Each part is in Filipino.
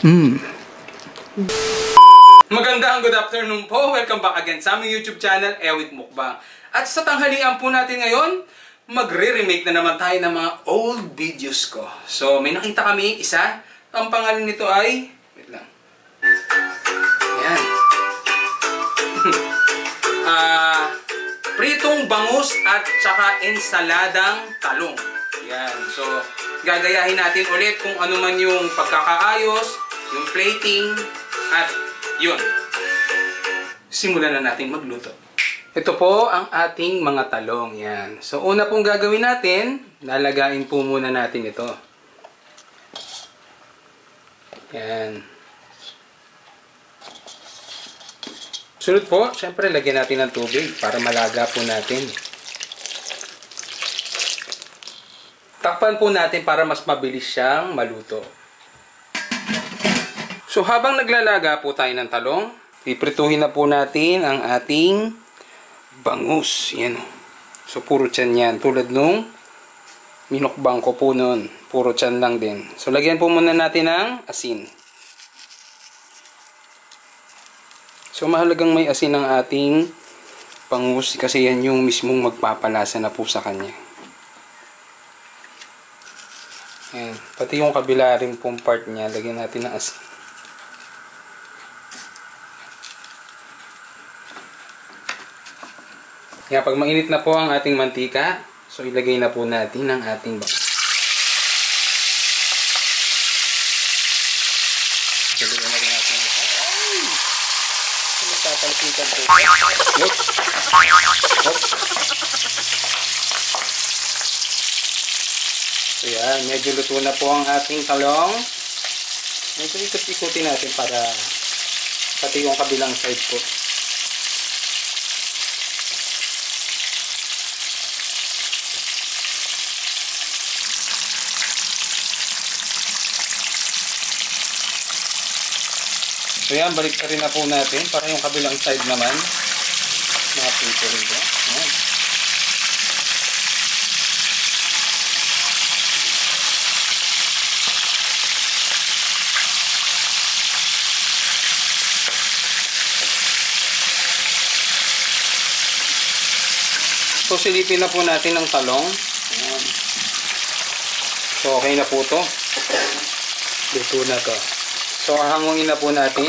Magandang good afternoon po. Welcome back again sa aming YouTube channel, Ewit Mukbang. At sa tanghalian po natin ngayon, magre-remake na naman tayo ng mga old videos ko. So, may nakita kami isa. Ang pangalan nito ay... Wait lang. Ayan. Pritong bangus at saka ensaladang talong. Yan. So, gagayahin natin ulit kung ano man yung pagkakaayos, yung plating, at yun. Simulan na natin magluto. Ito po ang ating mga talong. Yan. So, una pong gagawin natin, lalagain po muna natin ito. Yan. Sunod po, syempre lagyan natin ng tubig para malaga po natin. Takpan po natin para mas mabilis siyang maluto. So habang naglalaga po tayo ng talong, piprituhin na po natin ang ating bangus. Yan. So puro tiyan yan. Tulad nung minukbang ko po noon. Puro tiyan lang din. So lagyan po muna natin ng asin. So mahalagang may asin ang ating bangus kasi yan yung mismong magpapalasa na po sa kanya. Ayan. Pati yung kabila rin pong part niya, lagyan natin ng asin. Kaya pag mainit na po ang ating mantika, so ilagay na po natin ang ating bangus. Papalpitan po. Oops. So yan, medyo luto na po ang ating talong. Medyo ikot-ikutin natin para pati yung kabilang side po. So yan, balik na rin na po natin para yung kabilang side naman naprito rin po. Yan. So silipin na po natin ang talong. Yan. So okay na po to. Luto na to. So, hangungin na po natin.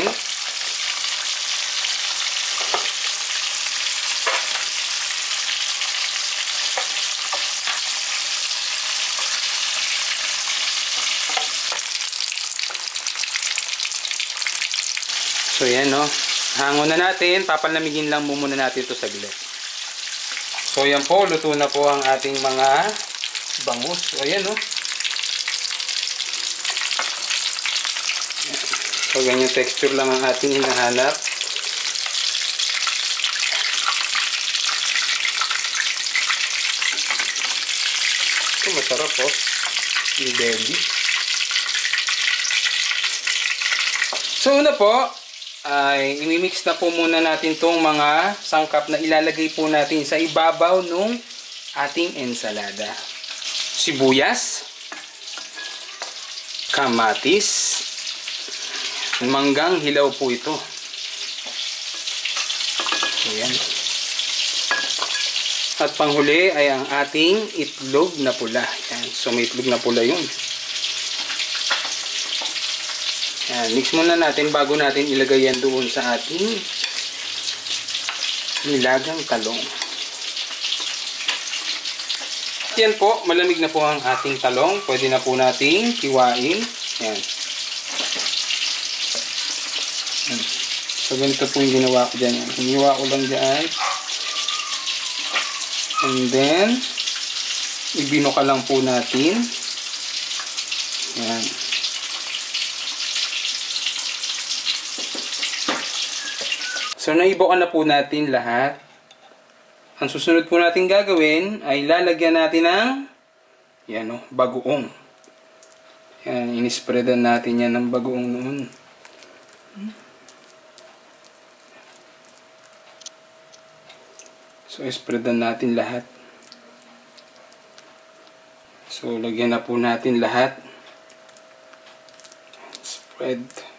So, yan, no. Hangon na natin. Papalamigin lang muna natin ito saglit. So, yan po. Luto na po ang ating mga bangus. So, ayan, no. So, ganyan texture lang ang ating hinahanap. Ito, masarap po. Yung belly. So, una po, ay imimix na po muna natin itong mga sangkap na ilalagay po natin sa ibabaw ng ating ensalada. Sibuyas, kamatis, manggang hilaw po ito. Ayan. At panghuli ay ang ating itlog na pula. Ayan. So may itlog na pula yun. Ayan. Mix muna natin bago natin ilagay yan doon sa ating nilagang talong. Yan po, malamig na po ang ating talong. Pwede na po nating hiwain. Ayan. So, ganito po yung ginawa ko dyan. Hiniwa ko lang dyan. And then, ibinuka lang po natin. Yan. So, naibukan na po natin lahat. Ang susunod po natin gagawin ay lalagyan natin ng yan o, bagoong. Yan, inispreadan natin yan ng bagoong noon. So, spreadan natin lahat. So, lagyan na po natin lahat. Spread.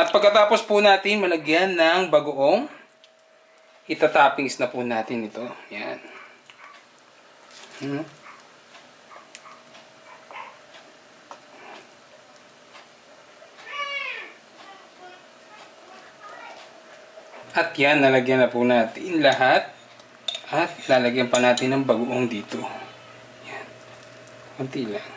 At pagkatapos po natin malagyan ng bagoong, itatoppings na po natin ito. Yan. At yan, nalagyan na po natin lahat. At lalagyan pa natin ng bagoong dito. Yan. Kunti lang.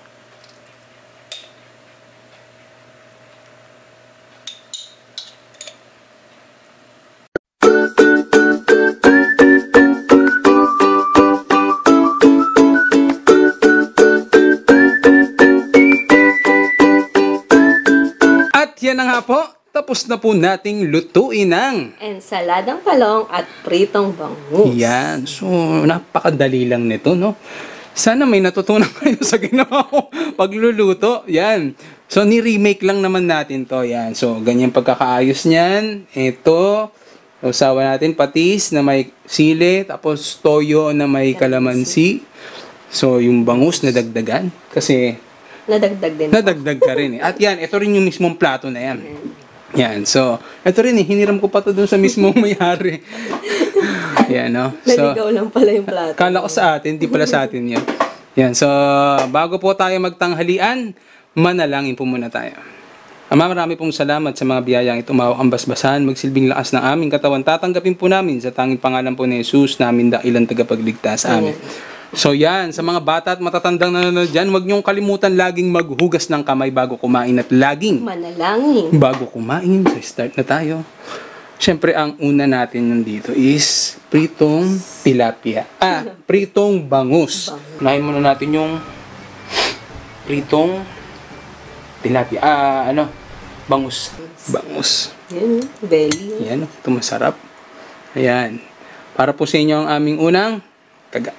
At yan na nga po. Tapos na po nating lutuin ng ensaladang talong at pritong bangus. yan. So, napakadali lang nito, no? Sana may natutunan kayo sa ginawa ko pagluluto. Yan. So, ni-remake lang naman natin to. Yan. So, ganyan pagkakaayos niyan. Ito. Usawa natin patis na may sili. Tapos, toyo na may kalamansi. So, yung bangus na dagdagan. Kasi, Nadagdag din. nadagdag ka rin eh. At yan, ito rin yung mismong plato na yan. Yan. So, ito rin eh. Hiniram ko pa to dun sa mismong may-ari. Yan, no? So, Naligaw lang pala yung plato. kala ko sa atin, di pala sa atin yan. Yan. So, bago po tayo magtanghalian, manalangin po muna tayo. Ama, marami pong salamat sa mga biyayang ito ambas-basahan, magsilbing lakas ng aming katawan. Tatanggapin po namin sa tanging pangalan po ni Jesus, namin dakilang tagapagligtas. Amen. So yan, sa mga bata at matatandang nanonood dyan, huwag niyong kalimutan laging maghugas ng kamay bago kumain at laging Manalangin. bago kumain. So start na tayo. Siyempre, ang una natin nandito is pritong tilapia. Pritong bangus. Unahin muna natin yung pritong tilapia. Bangus. Bangus. Yan, belly. Yan, ito masarap. Ayan. Para po sa inyo ang aming unang kaga.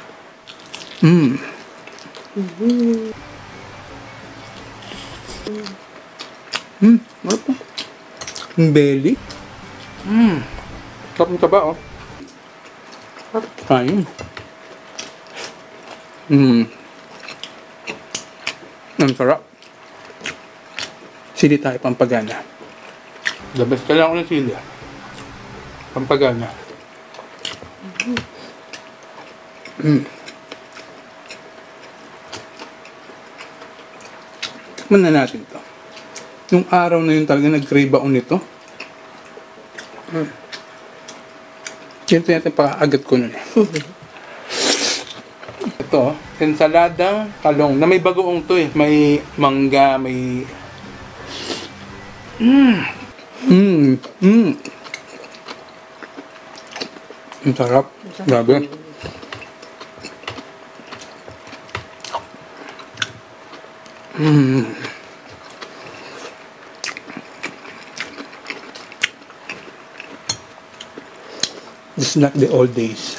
Ano po? Yung belly. Sarap ng taba, oh. Kain. Ang sarap. Sili tayo, pampagana. The best ka lang ako ng sili. Pampagana. Tikman na natin to. Yung araw na yun talaga nag-crave ako nito. Siyempre natin pakaagad ko nun eh. Ito, ensaladang talong. Na may bagoong to eh. May mangga, may... Ang sarap. Grabe. This is not the old days.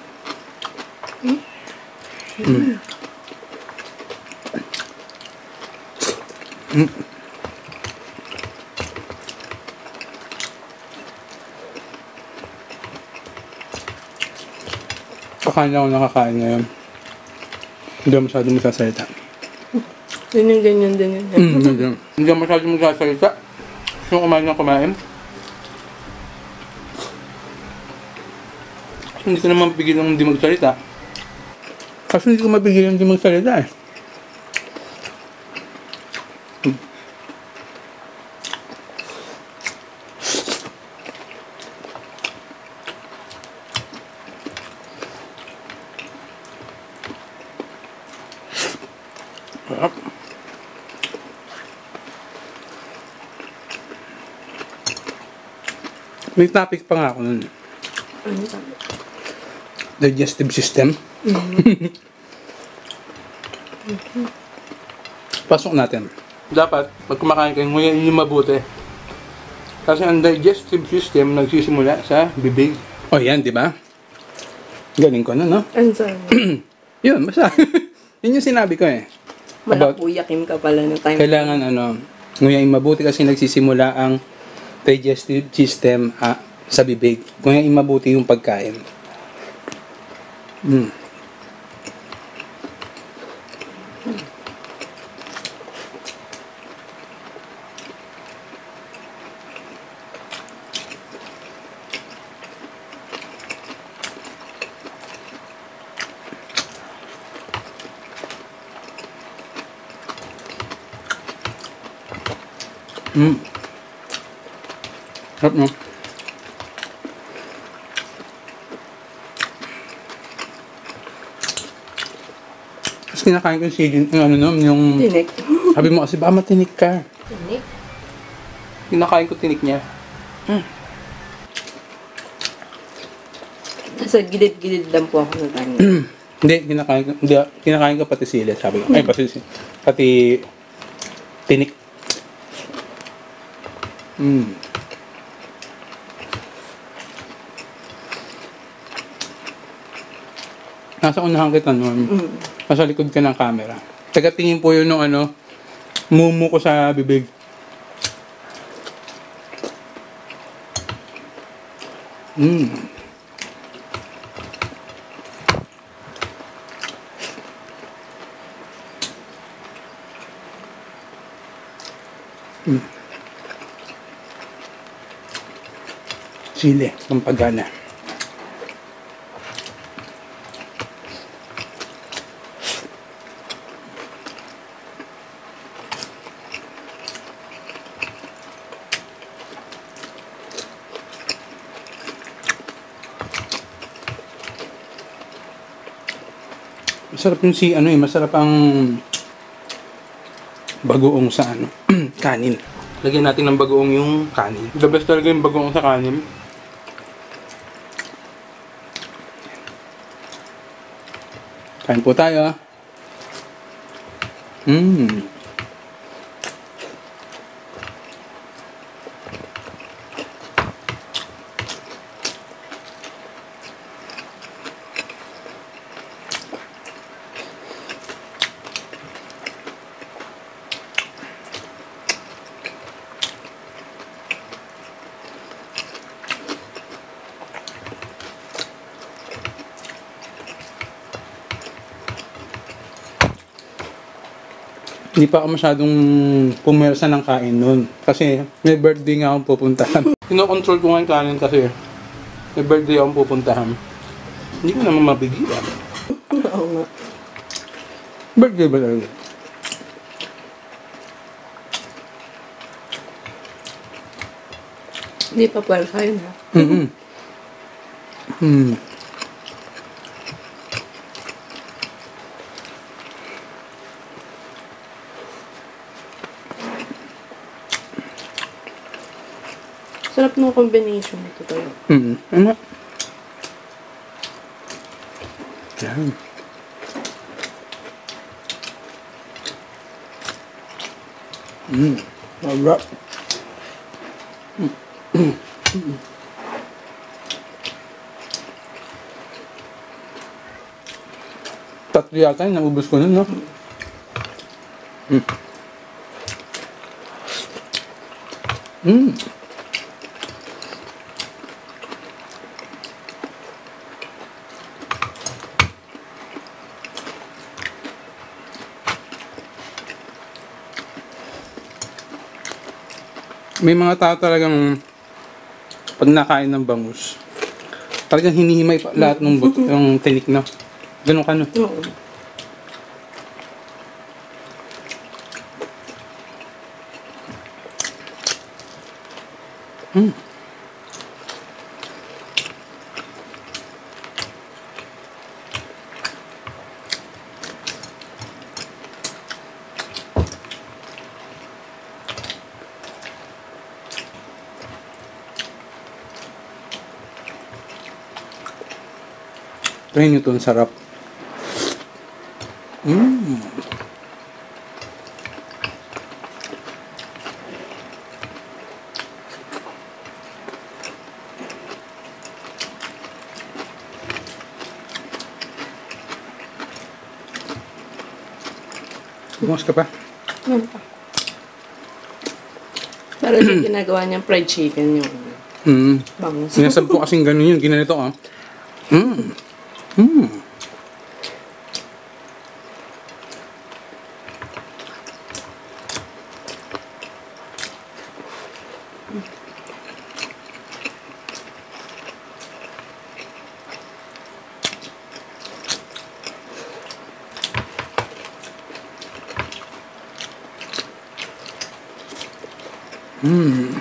Kakain ako nakakain ngayon. Hindi ako masyadong masasalita. Ganyan din yun. Hindi ako masyadong magsasalita. Gusto kumain ng kumain. Hindi ko naman pigilan hindi magsalita. Kasi hindi ko mapigilan hindi magsalita eh. Sarap. May topic pa nga ako nun. Ano sabi? Digestive system. Pasok natin. Dapat, pag kumakain kayo, nguyain nyo mabuti. Kasi ang digestive system nagsisimula sa bibig. O yan, di ba? Galing ko na, no? Ano sabi? Yun, basta. Yun yung sinabi ko eh. Malakuyakim ka pala ng time. Kailangan nguyain mabuti kasi nagsisimula ang digestive system sa bibig. Nguyain mabuti yung pagkain. Sarap, no? Tapos kinakain ko yung sili, yung ano, no, yung... Tinik. Sabi mo kasi, baka matinik ka. Tinik? Kinakain ko tinik niya. Nasa gilid-gilid lang po ako ng kanya. Hindi, kinakain ko pati sili, sabi ko. Ay, pati tinik. Nasa unahan kita nun. Nasa likod ka ng camera. Tagatingin po yun nung ano, mumu ko sa bibig. Sili, pampagana. Masarap yung masarap ang bagoong sa kanin. Lagyan natin ng bagoong yung kanin. The best talaga yung bagoong sa kanin. Kain po tayo. Hindi pa ako masyadong pumersa ng kain nun. Kasi may birthday nga akong pupuntahan. Kino-control ko nga yung kanin kasi may birthday akong pupuntahan. Hindi ko naman mabigilan. Oo nga. Birthday ba talaga? Hindi pa pala kayo na. Sarap ng combination nito tayo. Ano? Yan. Sarap. Tatlo yata yung naubos ko nun, no? May mga tao talagang pag nakain ng bangus, talagang hinihimay pa lahat ng buto, yung tinik na. Ganun ka, no? Oo. Try nyo ito, ang sarap. Bumas ka pa? Ano pa? Para yung ginagawa niyang fried chicken yung bangus. Sinasab ko kasing ganun yun. Ginanito ka. Mm.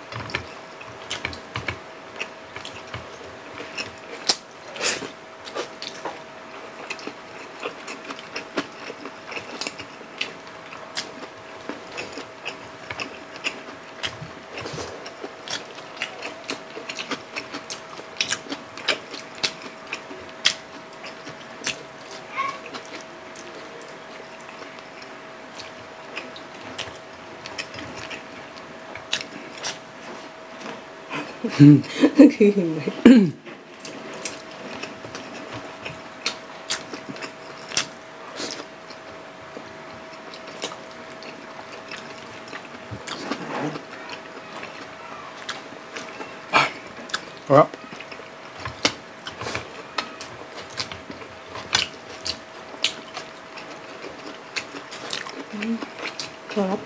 Sarap. Sarap.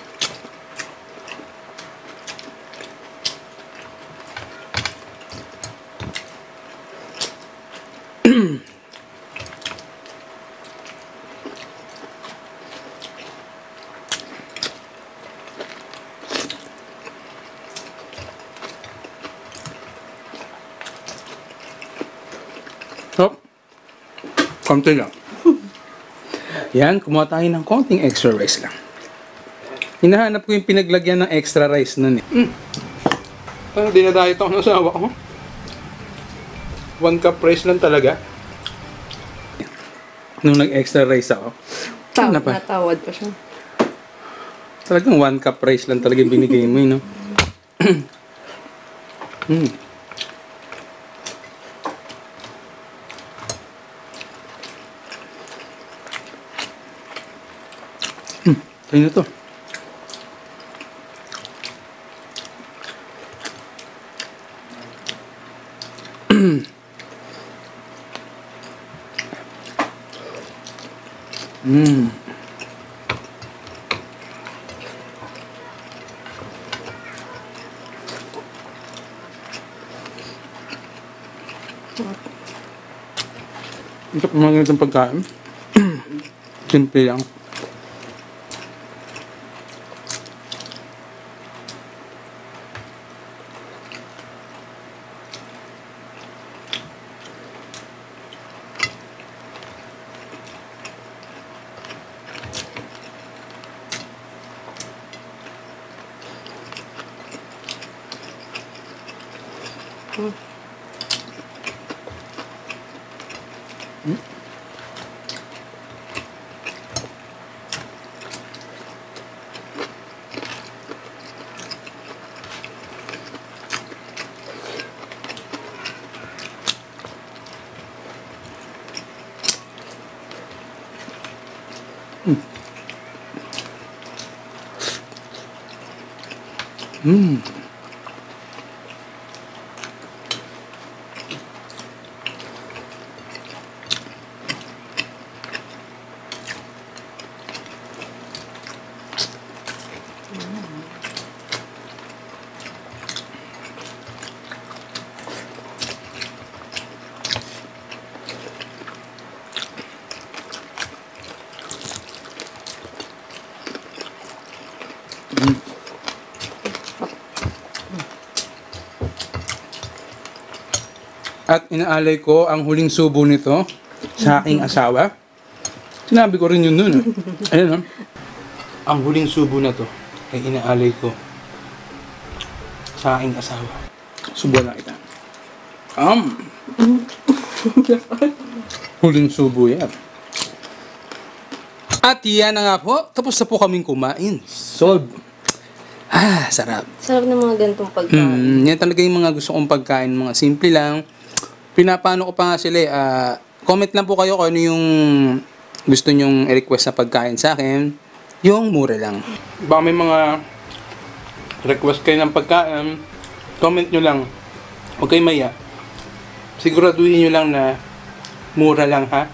Sarap. Konti lang. Yan, kumuha tayo ng konting extra rice lang. Hinahanap ko yung pinaglagyan ng extra rice nun eh. Dinadayet ako ng asawa ko. 1 cup rice lang talaga. Nung nag-extra rice ako. Ano pa? Natawad pa siya. Talagang 1 cup rice lang talaga yung binigay mo, no? Tayo na to. Ito pa mga ganitong pagkain. Simple lang. At inaalay ko ang huling subo nito sa aking asawa. Sinabi ko rin yun nun. Ayan, no? Ang huling subo na to ay inaalay ko sa aking asawa. Subuan na kita. Huling subo yan. At yan na nga po. Tapos na po kaming kumain. Solve. Sarap. Sarap ng mga ganitong pagkain. Yan talaga yung mga gusto kong pagkain. Mga simple lang. Pinapano ko pa nga sila comment lang po kayo kung ano yung gusto nyong i-request na pagkain sa akin. Yung mura lang. Baka may mga request kayo ng pagkain, comment nyo lang. Huwag kayo maya. Siguraduhin nyo lang na mura lang, ha?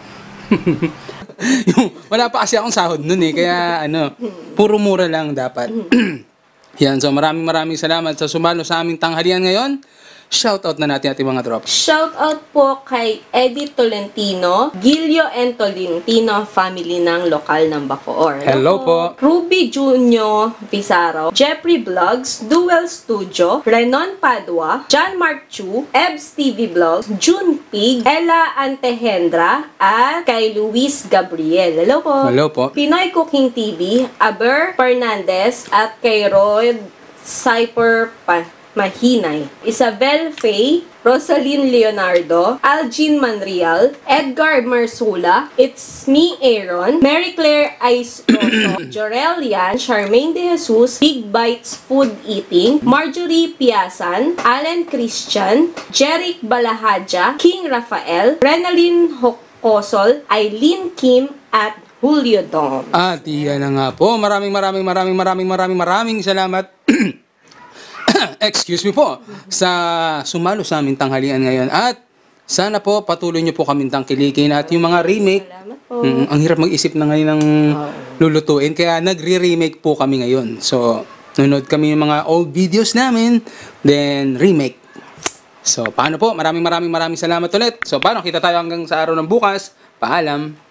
Wala pa kasi akong sahod nun eh. Kaya puro mura lang dapat. Yan, so maraming salamat sa sumalo sa aming tanghalian ngayon. shoutout na natin ating mga drops. Shoutout po kay Eddie Tolentino, Gilio and Tolentino family ng lokal ng Bacoor. Hello po. Ruby Junio Pizarro, Jeffrey Vlogs, Duel Studio, Renon Padua, John Mark Chu, Ebs TV Vlogs, June Pig, Ella Antehendra, at kay Luis Gabriel. Hello po. Hello po. Pinoy Cooking TV, Aber Fernandez, at kay Rod Cyper Mahinay, Isabel Faye, Rosaline Leonardo, Algin Manrial, Edgar Marsula, It's Me Aaron, Mary Claire Ice Roto, Jorel Yan, Charmaine De Jesus, Big Bites Food Eating, Marjorie Piasan, Allen Christian, Jeric Balahadja, King Rafael, Renalyn Hokosol, Eileen Kim, at Julio Dom. At iyan na nga po. Maraming salamat. Excuse me po, sa sumalo sa aming tanghalian ngayon. At sana po patuloy nyo po kaming tangkilikin at yung mga remake. Salamat po. Ang hirap mag-isip na ngayon ng lulutuin. Kaya nagre-remake po kami ngayon. So, nanonood kami yung mga old videos namin. Then, remake. So, paano po? Maraming salamat ulit. So, paano? Kita tayo hanggang sa araw ng bukas. Paalam.